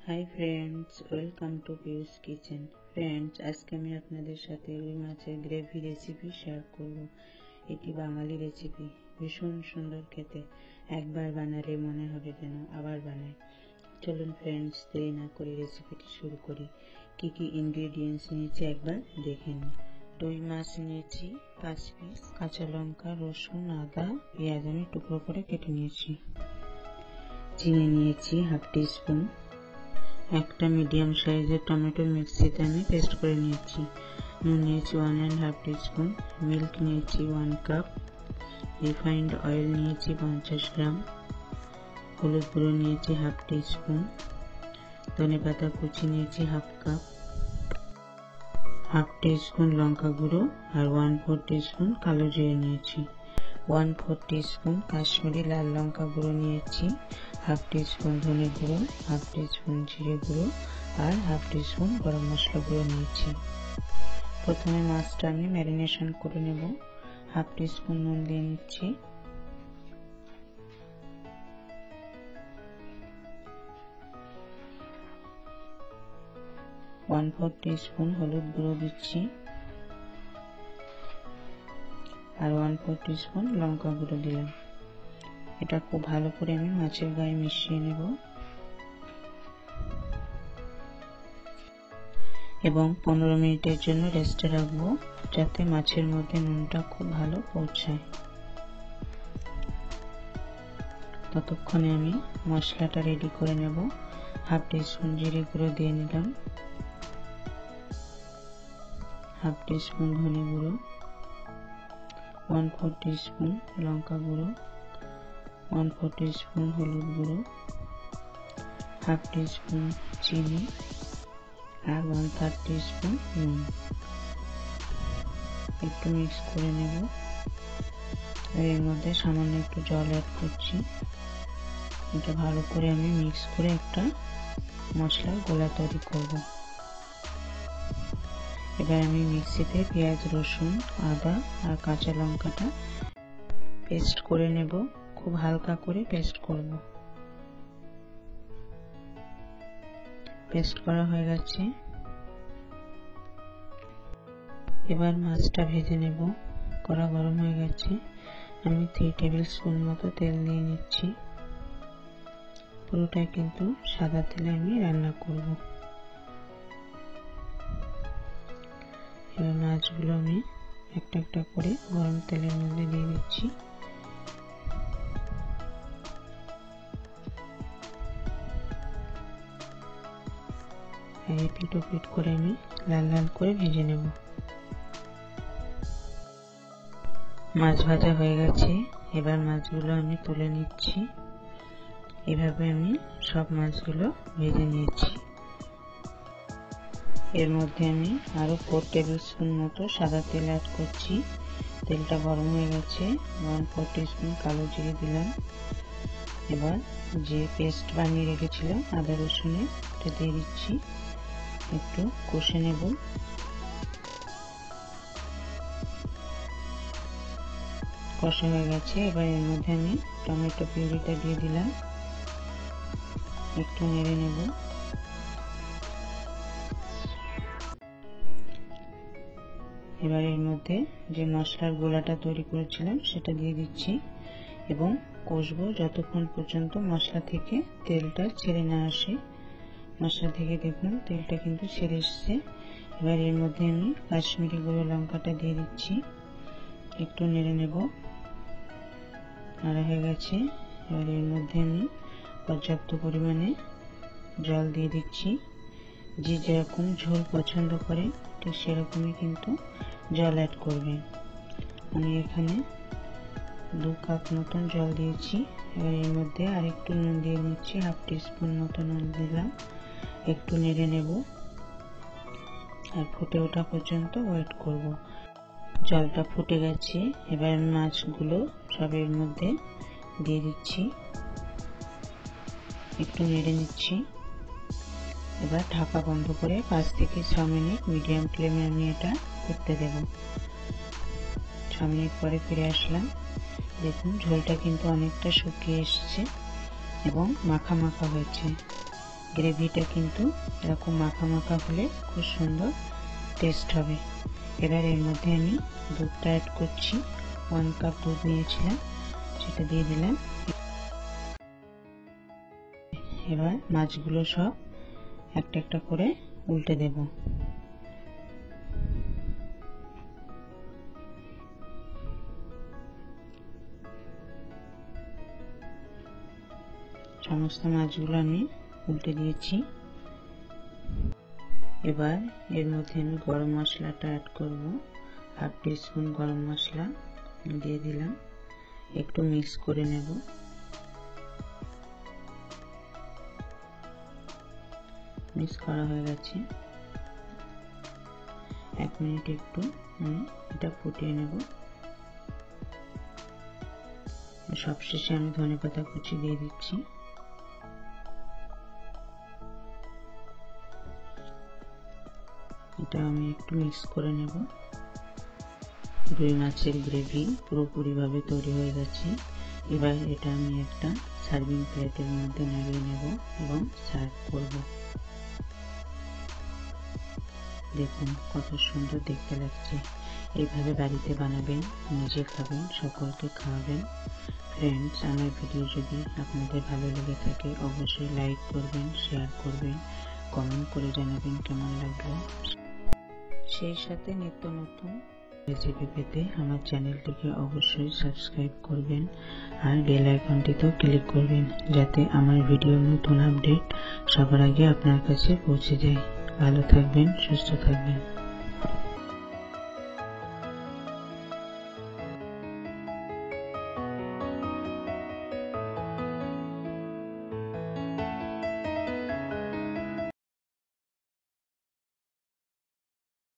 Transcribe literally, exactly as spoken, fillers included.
High friends, welcome to Piu's kitchen. Friends, আজকে আমি আপনাদের সাথে রুই মাছের গ্রেভি রেসিপি শেয়ার করব। এটি বাঙালি রেসিপি, ভীষণ সুন্দর খেতে। একবার বানালে মনে হবে যেন আবার বানাই। চলুন ফ্রেন্ডস, দেরি না করে রেসিপিটি শুরু করি। কি কি ইনগ্রেডিয়েন্টস নিয়েছি একবার দেখে নিন। রুই মাছ নিয়েছি পাঁচ পিস, কাঁচা লঙ্কা, রসুন, আদা, পেঁয়াজ আমি টুকরো করে কেটে নিয়েছি। চিনি নিয়েছি হাফ টিস্পুন। একটা মিডিয়াম সাইজের টমেটো মিক্সিতে আমি পেস্ট করে নিয়েছি। নুন নিয়েছি one and half teaspoon. Milk নিয়েছি ওয়ান কাপ। রিফাইন্ড অয়েল নিয়েছি পঞ্চাশ গ্রাম। হলুদ গুঁড়ো নিয়েছি হাফ টিস্পুন। ধনে পাতা কুচি নিয়েছি হাফ কাপ। হাফ টিস্পুন লঙ্কা গুঁড়ো আর ওয়ান ফোর টিস্পুন কালো জিরে নিয়েছি। ওয়ান ফোর টিস্পুন কাশ্মীরি লাল লঙ্কা গুঁড়ো নিয়েছি। হাফ টিস্পুন ধনে গুঁড়ো, হাফ টিস্পুন জিরে গুঁড়ো আর হাফ টিস্পুন গরম মশলা গুঁড়ো নিয়েছি। প্রথমে মাছটা আমি ম্যারিনেশন করে নেব। হাফ টিস্পুন নুন দিয়ে নিচ্ছি। ওয়ান ফোর টিস্পুন হলুদ গুঁড়ো দিচ্ছি আর ওয়ান ফোর টিস্পুন লঙ্কা গুঁড়ো দিলাম। এটা খুব ভালো করে আমি মাছের গায়ে মিশিয়ে নেব এবং পনেরো মিনিটের জন্য রেস্টে রাখবো, যাতে মাছের মধ্যে নুনটা খুব ভালো পৌঁছায়। ততক্ষণে আমি মশলাটা রেডি করে নেব। হাফ টিস্পুন জিরে গুঁড়ো দিয়ে নিলাম, হাফ টিস্পুন ধনে গুঁড়ো, ওয়ান ফোর টিস্পুন লঙ্কা গুঁড়ো, ওয়ান ফোর টিস্পুন হলুদ গুঁড়ো, হাফ টিস্পুন চিনি আর ওয়ান থার্ড টিস্পুন নুন। একটু মিক্স করে নেব। এর মধ্যে সামান্য একটু জল অ্যাড করছি। এটা ভালো করে আমি মিক্স করে একটা মশলার গোলা তৈরি করব। এবার আমি মিক্সিতে পেঁয়াজ, রসুন, আদা আর কাঁচা লঙ্কাটা পেস্ট করে নেব। খুব হালকা করে পেস্ট করব। পেস্ট করা হয়ে গেছে। এবার মাছটা ভেজে নেব। কড়া গরম হয়ে গেছে। আমি থ্রি টেবিল স্পুন মতো তেল দিয়ে নিচ্ছি। পুরোটাই কিন্তু সাদা তেলে আমি রান্না করব। এবার মাছগুলো আমি একটা একটা করে গরম তেলের মধ্যে দিয়ে দিচ্ছি। এপিট ওপিট করে আমি লাল লাল করে ভেজে নেব। মাছ ভাজা হয়ে গেছে। এবার মাছগুলো আমি তুলে নিচ্ছি। এভাবে আমি সব মাছগুলো ভেজে নিয়েছি। এর মধ্যে আমি আরো ফোর টেবিল স্পুন মতো সাদা তেল অ্যাড করছি। তেলটা গরম হয়ে গেছে। ওয়ান ফোর টিস্পুন কালো জিরে দিলাম। এবার যে পেস্ট বানিয়ে রেখেছিলাম আদা রসুনের, এটা দিয়ে দিচ্ছি। একটু কষে নেব। কষা হয়ে গেছে। এবার এর মধ্যে আমি টমেটো পিউরিটা দিয়ে দিলাম। একটু নেড়ে নেব। এবার এর মধ্যে যে মশলার গোলাটা তৈরি করেছিলাম সেটা দিয়ে দিচ্ছি এবং কষবো যতক্ষণ পর্যন্ত মশলা থেকে তেলটা ছেড়ে না আসে। মশলা থেকে দেখুন তেলটা কিন্তু ছেড়ে এসছে। এবার এর মধ্যে আমি কাশ্মীরি গুঁড়ো লঙ্কাটা দিয়ে দিচ্ছি। একটু নেড়ে নেব। নাড়া হয়ে গেছে। এবার এর মধ্যে আমি পর্যাপ্ত পরিমাণে জল দিয়ে দিচ্ছি। যে যেরকম ঝোল পছন্দ করে ঠিক সেরকমই কিন্তু জল অ্যাড করবেন। আমি এখানে দু কাপ মতন জল দিয়েছি। এবার এর মধ্যে আরেকটু নুন দিয়ে নিচ্ছি। হাফ টিস্পুন মতো নুন দিলাম। একটু নেড়ে নেব আর ফুটে ওঠা পর্যন্ত ওয়েট করব। জলটা ফুটে গেছে। এবার আমি মাছগুলো সব এর মধ্যে দিয়ে দিচ্ছি। একটু নেড়ে নিচ্ছি। এবার ঢাকা বন্ধ করে পাঁচ থেকে ছ মিনিট মিডিয়াম ফ্লেমে আমি এটা করতে দেব। ছ মিনিট পরে ফিরে আসলাম। দেখুন ঝোলটা কিন্তু অনেকটা শুকিয়ে এসছে এবং মাখা মাখা হয়েছে। গ্রেভিটা কিন্তু এরকম মাখা মাখা হলে খুব সুন্দর টেস্ট হবে। এবার এর মধ্যে আমি দুধটা অ্যাড করছি। ওয়ান কাপ দুধ নিয়েছিলাম, সেটা দিয়ে দিলাম। এবার মাছগুলো সব একটা একটা করে উল্টে দেব। সমস্ত মাছগুলো আমি উল্টে দিয়েছি। এবার এর মধ্যে আমি গরম মশলাটা অ্যাড করব। হাফ টিস্পুন গরম মশলা দিয়ে দিলাম, একটু মিক্স করে নেব। মিক্স করা হয়ে গেছে। এক মিনিট একটু আমি এটা ফুটিয়ে নেব। সবশেষে আমি ধনেপাতা কুচি দিয়ে দিচ্ছি। এটা আমি একটু মিক্স করে নেব। রুই মাছের গ্রেভি পুরোপুরি ভাবে তৈরি হয়ে গেছে। এবার এটা আমি একটা সার্ভিং প্লেটের মধ্যে নামিয়ে নেব এবং সার্ভ করব। দেখুন কত সুন্দর দেখতে লাগছে। এইভাবে বাড়িতে বানাবেন, নিজে খাবেন, সকলকে খাওয়াবেন। ফ্রেন্ডস, আমার ভিডিও যদি আপনাদের ভালো লেগে থাকে অবশ্যই লাইক করবেন, শেয়ার করবেন, কমেন্ট করে জানাবেন কেমন লাগলো। সেই সাথে নিত্য নতুন রেসিপি পেতে আমার চ্যানেলটিকে অবশ্যই সাবস্ক্রাইব করবেন আর বেল আইকনটিতেও ক্লিক করবেন, যাতে আমার ভিডিওর নতুন আপডেট সবার আগে আপনার কাছে পৌঁছে যায়। ভালো থাকবেন, সুস্থ থাকবেন।